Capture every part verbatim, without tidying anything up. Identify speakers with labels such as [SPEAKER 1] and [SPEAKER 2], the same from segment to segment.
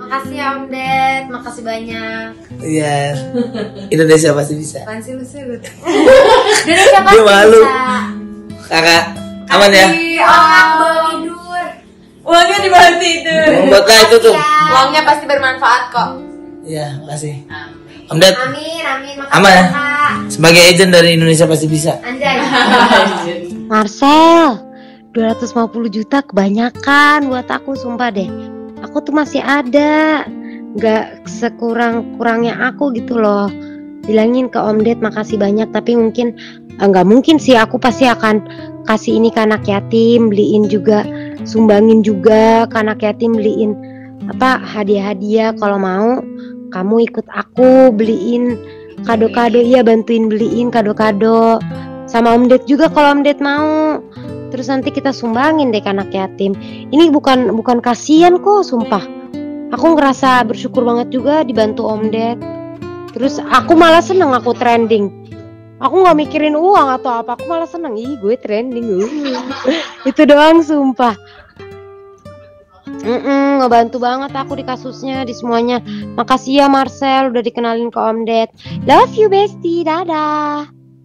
[SPEAKER 1] Makasih ya Om Ded, makasih banyak.
[SPEAKER 2] Iya. Indonesia pasti bisa.
[SPEAKER 1] Apaan sih lu sih? Indonesia pasti
[SPEAKER 2] Gue malu.
[SPEAKER 1] bisa.
[SPEAKER 2] Kakak, aman ya?
[SPEAKER 1] Orang bawa tidur.
[SPEAKER 3] Uangnya di bawah tidur.
[SPEAKER 2] Membuatlah itu tuh.
[SPEAKER 3] Uangnya pasti bermanfaat kok.
[SPEAKER 2] Iya, makasih. Om Ded,
[SPEAKER 1] Amin, amin. Makasih
[SPEAKER 2] aman ya?
[SPEAKER 1] Kak.
[SPEAKER 2] Sebagai agent dari Indonesia pasti bisa.
[SPEAKER 1] Anjay.
[SPEAKER 4] Marcel, dua ratus lima puluh juta kebanyakan buat aku, sumpah deh. Aku tuh masih ada, gak sekurang-kurangnya aku gitu loh. Bilangin ke Om Ded makasih banyak, tapi mungkin nggak mungkin sih, aku pasti akan kasih ini ke anak yatim, beliin juga, sumbangin juga ke anak yatim, beliin apa hadiah-hadiah. Kalau mau kamu ikut aku beliin kado-kado, iya bantuin beliin kado-kado sama Om Ded juga kalau Om Ded mau. Terus nanti kita sumbangin deh ke anak yatim. Ini bukan bukan kasihan kok, sumpah. Aku ngerasa bersyukur banget juga dibantu Om Ded. Terus aku malah seneng aku trending. Aku nggak mikirin uang atau apa, aku malah seneng. Ih, gue trending. Uh. Itu doang, sumpah. Mm-mm, ngebantu banget aku di kasusnya, di semuanya. Makasih ya Marcel udah dikenalin ke Om Ded. Love you bestie, dadah.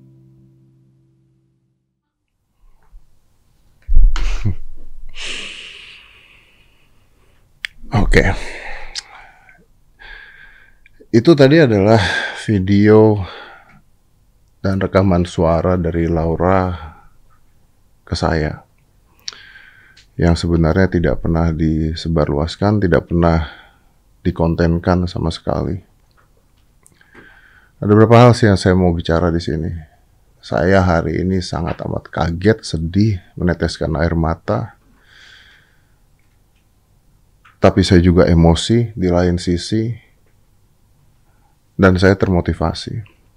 [SPEAKER 5] Oke, okay. Itu tadi adalah video dan rekaman suara dari Laura ke saya yang sebenarnya tidak pernah disebarluaskan, tidak pernah dikontenkan sama sekali. Ada beberapa hal sih yang saya mau bicara di sini. Saya hari ini sangat amat kaget, sedih, meneteskan air mata. Tapi saya juga emosi di lain sisi, dan saya termotivasi.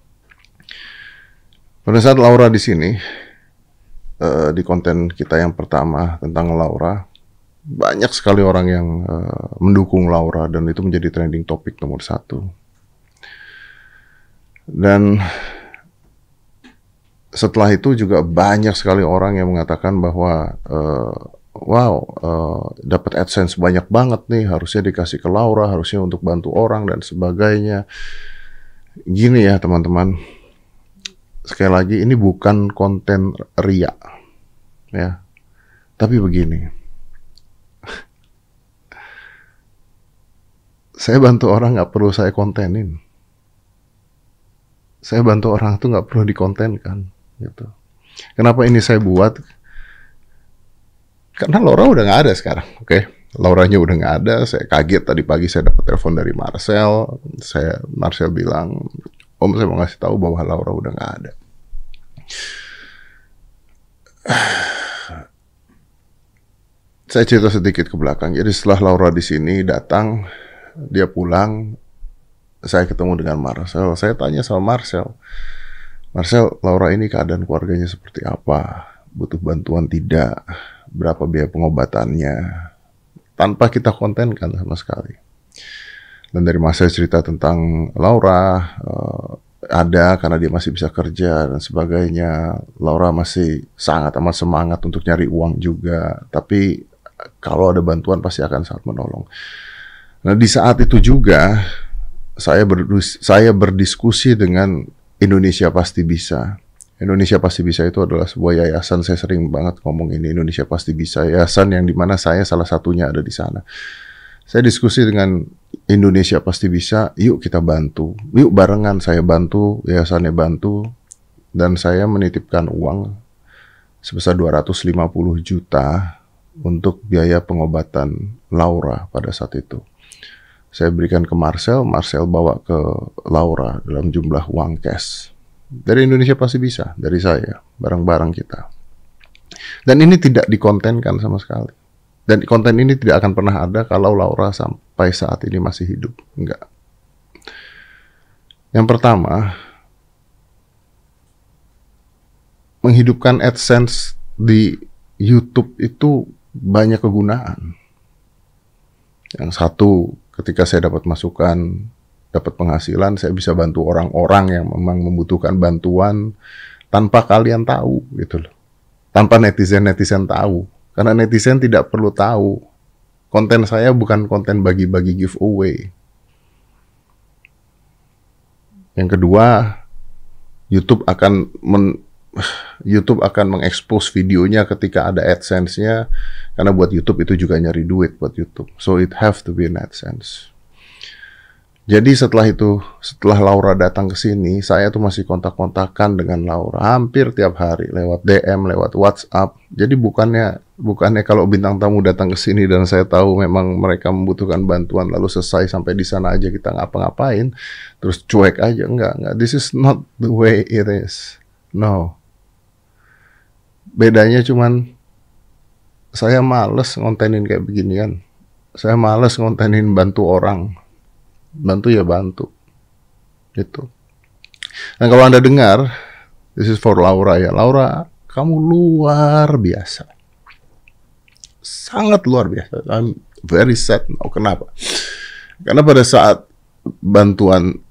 [SPEAKER 5] Pada saat Laura di sini, uh, di konten kita yang pertama tentang Laura, banyak sekali orang yang uh, mendukung Laura, dan itu menjadi trending topik nomor satu. Dan setelah itu juga banyak sekali orang yang mengatakan bahwa uh, wow, uh, dapat AdSense banyak banget nih, harusnya dikasih ke Laura, harusnya untuk bantu orang dan sebagainya. Gini ya teman-teman, sekali lagi ini bukan konten ria, ya. Tapi begini, saya bantu orang nggak perlu saya kontenin. Saya bantu orang tuh nggak perlu dikontenkan, gitu. Kenapa ini saya buat? Karena Laura udah nggak ada sekarang, oke? Okay? Lauranya udah nggak ada. Saya kaget tadi pagi saya dapat telepon dari Marcel. Saya Marcel bilang, Om saya mau ngasih tahu bahwa Laura udah nggak ada. Saya cerita sedikit ke belakang. Jadi setelah Laura di sini datang, dia pulang, saya ketemu dengan Marcel. Saya tanya sama Marcel, Marcel, Laura ini keadaan keluarganya seperti apa? Butuh bantuan tidak? Berapa biaya pengobatannya, tanpa kita kontenkan sama sekali. Dan dari masa cerita tentang Laura, uh, ada karena dia masih bisa kerja dan sebagainya. Laura masih sangat amat semangat untuk nyari uang juga, tapi kalau ada bantuan pasti akan sangat menolong. Nah di saat itu juga saya, berdus saya berdiskusi dengan Indonesia Pasti Bisa. Indonesia Pasti Bisa itu adalah sebuah yayasan, saya sering banget ngomong ini, Indonesia Pasti Bisa, yayasan yang dimana saya salah satunya ada di sana. Saya diskusi dengan Indonesia Pasti Bisa, yuk kita bantu, yuk barengan, saya bantu, yayasannya bantu, dan saya menitipkan uang sebesar dua ratus lima puluh juta untuk biaya pengobatan Laura pada saat itu. Saya berikan ke Marcel, Marcel bawa ke Laura dalam jumlah uang cash. Dari Indonesia Pasti Bisa, dari saya, bareng-bareng kita. Dan ini tidak dikontenkan sama sekali. Dan konten ini tidak akan pernah ada kalau Laura sampai saat ini masih hidup. Enggak. Yang pertama, menghidupkan AdSense di YouTube itu banyak kegunaan. Yang satu, ketika saya dapat masukan, dapat penghasilan, saya bisa bantu orang-orang yang memang membutuhkan bantuan tanpa kalian tahu, gitu loh. Tanpa netizen-netizen tahu. Karena netizen tidak perlu tahu Konten saya bukan konten bagi-bagi giveaway. Yang kedua, YouTube akan men, YouTube akan mengekspos videonya ketika ada AdSense-nya, karena buat YouTube itu juga nyari duit buat YouTube. So it have to be an AdSense. Jadi setelah itu, setelah Laura datang ke sini, saya tuh masih kontak-kontakan dengan Laura hampir tiap hari lewat D M, lewat WhatsApp. Jadi bukannya bukannya kalau bintang tamu datang ke sini dan saya tahu memang mereka membutuhkan bantuan lalu selesai sampai di sana aja kita ngapa-ngapain, terus cuek aja, enggak, enggak. This is not the way it is. No. Bedanya cuman saya males ngontenin kayak beginian. Saya males ngontenin bantu orang. Bantu ya bantu. Gitu. Dan kalau Anda dengar, this is for Laura ya. Laura, kamu luar biasa. Sangat luar biasa. I'm very sad now. Kenapa? Karena pada saat bantuan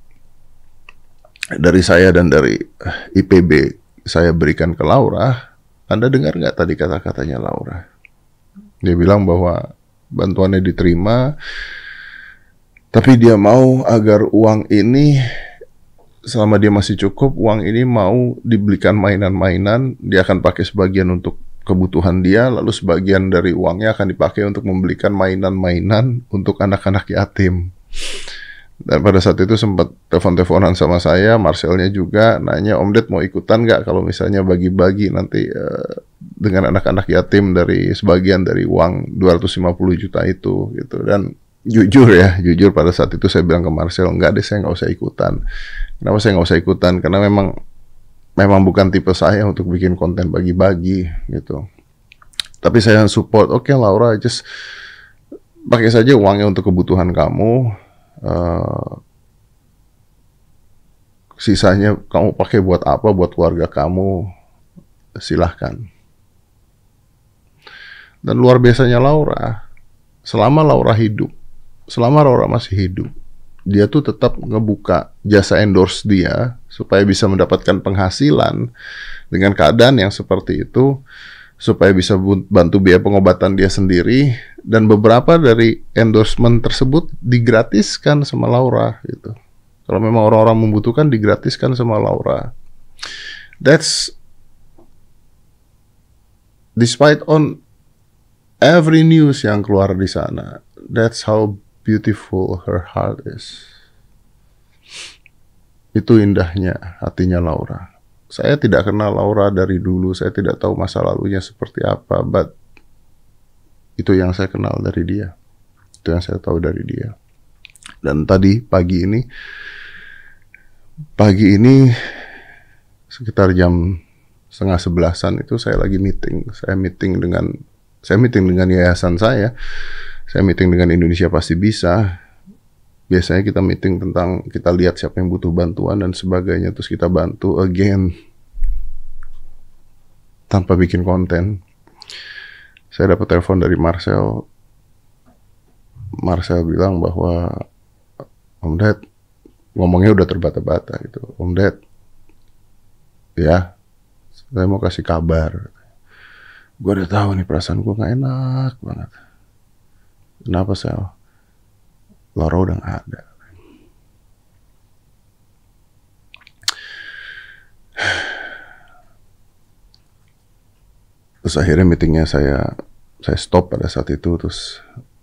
[SPEAKER 5] dari saya dan dari I P B saya berikan ke Laura, Anda dengar nggak tadi kata-katanya Laura? Dia bilang bahwa bantuannya diterima, tapi dia mau agar uang ini, selama dia masih cukup, uang ini mau dibelikan mainan-mainan. Dia akan pakai sebagian untuk kebutuhan dia, lalu sebagian dari uangnya akan dipakai untuk membelikan mainan-mainan untuk anak-anak yatim. Dan pada saat itu sempat telepon-teleponan sama saya, Marcelnya juga nanya, Om Ded mau ikutan nggak kalau misalnya bagi-bagi nanti uh, dengan anak-anak yatim dari sebagian dari uang dua ratus lima puluh juta itu gitu. Dan jujur ya, jujur pada saat itu saya bilang ke Marcel, enggak deh, saya nggak usah ikutan. Kenapa saya nggak usah ikutan? Karena memang memang bukan tipe saya untuk bikin konten bagi-bagi gitu. Tapi saya support, oke okay, Laura, just pakai saja uangnya untuk kebutuhan kamu. Uh, sisanya kamu pakai buat apa? Buat keluarga kamu, silahkan. Dan luar biasanya Laura, selama Laura hidup, selama Laura masih hidup, dia tuh tetap ngebuka jasa endorse dia supaya bisa mendapatkan penghasilan dengan keadaan yang seperti itu, supaya bisa bantu biaya pengobatan dia sendiri. Dan beberapa dari endorsement tersebut digratiskan sama Laura gitu. Kalau memang orang-orang membutuhkan, digratiskan sama Laura. That's despite on every news yang keluar di sana. That's how beautiful her heart is. Itu indahnya hatinya Laura. Saya tidak kenal Laura dari dulu, saya tidak tahu masa lalunya seperti apa, but itu yang saya kenal dari dia. Itu yang saya tahu dari dia. Dan tadi pagi ini, pagi ini sekitar jam setengah sebelasan itu saya lagi meeting. Saya meeting dengan, saya meeting dengan yayasan saya. Saya meeting dengan Indonesia Pasti Bisa. Biasanya kita meeting tentang, kita lihat siapa yang butuh bantuan dan sebagainya, terus kita bantu again tanpa bikin konten. Saya dapat telepon dari Marcel. Marcel bilang bahwa Om Ded, ngomongnya udah terbata-bata gitu. Om Ded, ya, saya mau kasih kabar. Gue udah tahu nih perasaan gue nggak enak banget. Kenapa Sel? Laura udah nggak ada. Terus akhirnya meetingnya saya saya stop pada saat itu, terus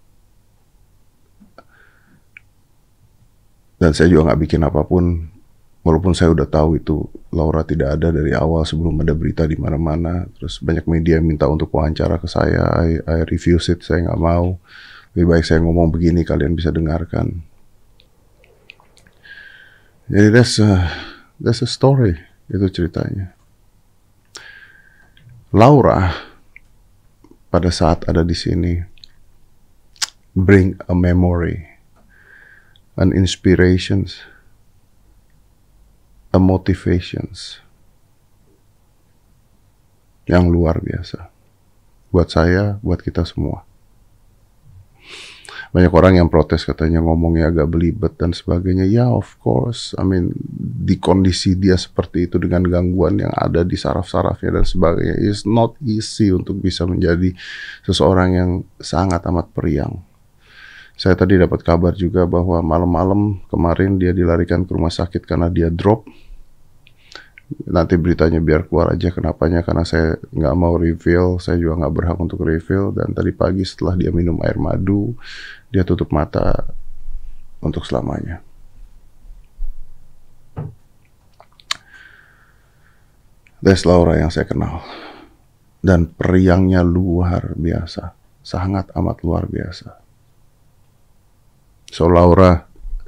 [SPEAKER 5] dan saya juga nggak bikin apapun, walaupun saya udah tahu itu Laura tidak ada dari awal sebelum ada berita di mana-mana. Terus banyak media minta untuk wawancara ke saya, I, I refuse it, saya nggak mau. Lebih baik saya ngomong begini, kalian bisa dengarkan. Jadi that's a, that's a story, itu ceritanya. Laura pada saat ada di sini bring a memory, an inspirations, a motivations yang luar biasa buat saya, buat kita semua. Banyak orang yang protes katanya ngomongnya agak belibet dan sebagainya. Ya, of course. I mean, di kondisi dia seperti itu dengan gangguan yang ada di saraf-sarafnya dan sebagainya, it's not easy untuk bisa menjadi seseorang yang sangat amat periang. Saya tadi dapat kabar juga bahwa malam-malam kemarin dia dilarikan ke rumah sakit karena dia drop. Nanti beritanya biar keluar aja kenapanya, karena saya nggak mau reveal, saya juga nggak berhak untuk reveal. Dan tadi pagi setelah dia minum air madu, dia tutup mata untuk selamanya. That's Laura yang saya kenal. Dan periangnya luar biasa, sangat amat luar biasa. So Laura,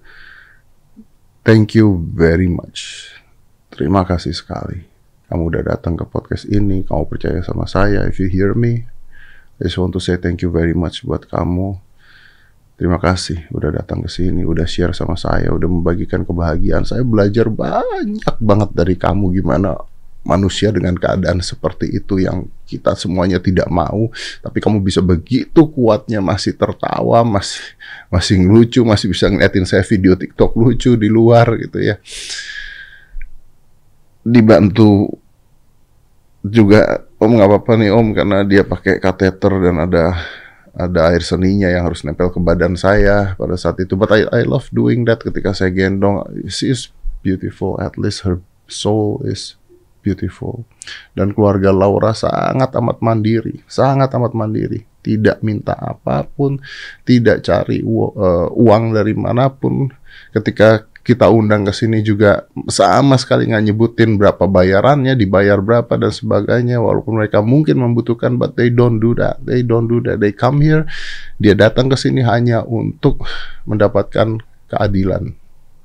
[SPEAKER 5] thank you very much. Terima kasih sekali. Kamu udah datang ke podcast ini, kamu percaya sama saya. If you hear me, I just want to say thank you very much buat kamu. Terima kasih udah datang ke sini, udah share sama saya, udah membagikan kebahagiaan. Saya belajar banyak banget dari kamu, gimana manusia dengan keadaan seperti itu yang kita semuanya tidak mau, tapi kamu bisa begitu kuatnya masih tertawa, masih masih lucu, masih bisa ngeliatin saya video TikTok lucu di luar gitu ya. Dibantu juga Om, nggak apa-apa nih Om, karena dia pakai kateter dan ada ada air seninya yang harus nempel ke badan saya pada saat itu. But I, I love doing that ketika saya gendong. She is beautiful, at least her soul is beautiful. Dan keluarga Laura sangat amat mandiri, sangat amat mandiri. Tidak minta apapun, tidak cari uang dari manapun. Ketika kita undang ke sini juga sama sekali nggak nyebutin berapa bayarannya, dibayar berapa dan sebagainya. Walaupun mereka mungkin membutuhkan, but they don't do that. They don't do that. They come here. Dia datang ke sini hanya untuk mendapatkan keadilan.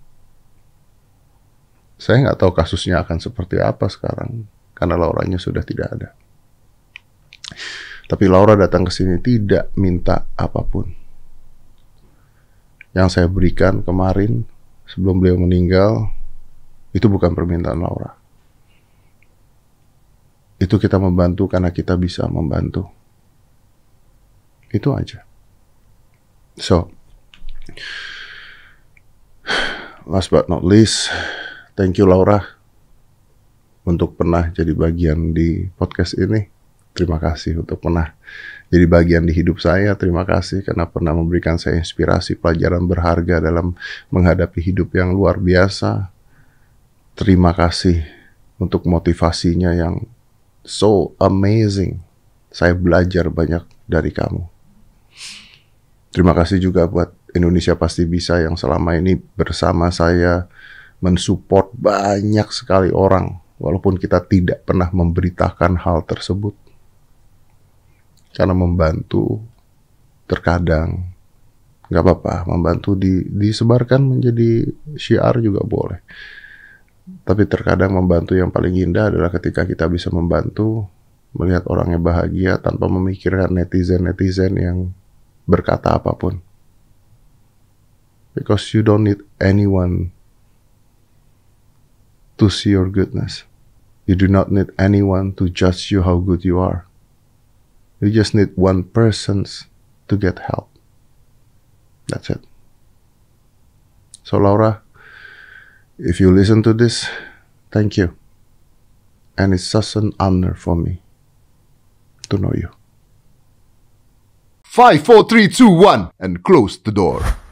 [SPEAKER 5] Saya nggak tahu kasusnya akan seperti apa sekarang karena Lauranya sudah tidak ada. Tapi Laura datang ke sini tidak minta apapun. Yang saya berikan kemarin sebelum beliau meninggal, itu bukan permintaan Laura. Itu kita membantu karena kita bisa membantu. Itu aja. So, last but not least, thank you Laura untuk pernah jadi bagian di podcast ini. Terima kasih untuk pernah jadi bagian di hidup saya. Terima kasih karena pernah memberikan saya inspirasi, pelajaran berharga dalam menghadapi hidup yang luar biasa. Terima kasih untuk motivasinya yang so amazing. Saya belajar banyak dari kamu. Terima kasih juga buat Indonesia Pasti Bisa yang selama ini bersama saya mensupport banyak sekali orang, walaupun kita tidak pernah memberitakan hal tersebut. Karena membantu terkadang nggak apa-apa, membantu di, disebarkan menjadi syiar juga boleh. Tapi terkadang membantu yang paling indah adalah ketika kita bisa membantu melihat orangnya bahagia tanpa memikirkan netizen-netizen yang berkata apapun. Because you don't need anyone to see your goodness. You do not need anyone to judge you how good you are. You just need one person to get help. That's it. So Laura, if you listen to this, thank you. And it's such an honor for me to know you.
[SPEAKER 6] Five, four, three, two, one, and close the door.